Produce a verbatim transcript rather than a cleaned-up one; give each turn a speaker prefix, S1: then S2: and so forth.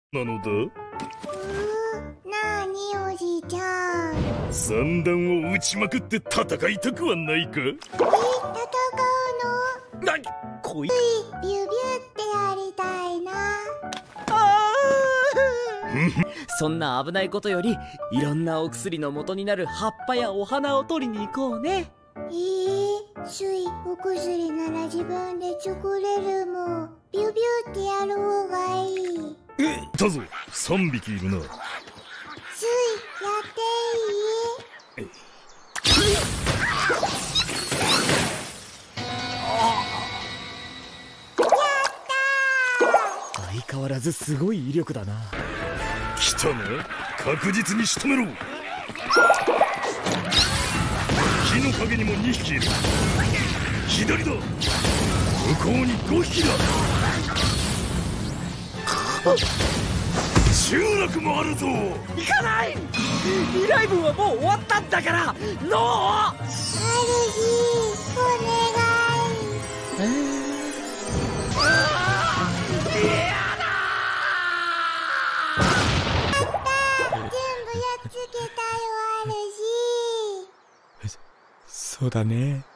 S1: なのだ。
S2: うー、なーにおじいちゃん。
S1: 三段を打ちまくって戦いたくはないか。え、
S2: 戦うの？
S1: なにこい
S2: ビュービューってやりたいな。
S3: あそんな危ないことよりいろんなお薬の元になる葉っぱやお花を取りに行こうね。
S2: えー、スイお薬なら自分で作れるもん。ビュービューってやる方がいい。
S1: えだぞ、三匹いるな。
S2: スイやっていい？
S3: 相変わらずすごい威力だな。
S1: 来たな、確実に仕留めろ。木の陰にもにひきいる。左だ、向こうにごひきだ。集落もあるぞ。
S3: 行かない。依頼文はもう終わったんだから。ノー。
S2: あるじ、お願い。
S3: えー
S2: 全部やっつけたよ、あるじ。
S3: そうだね。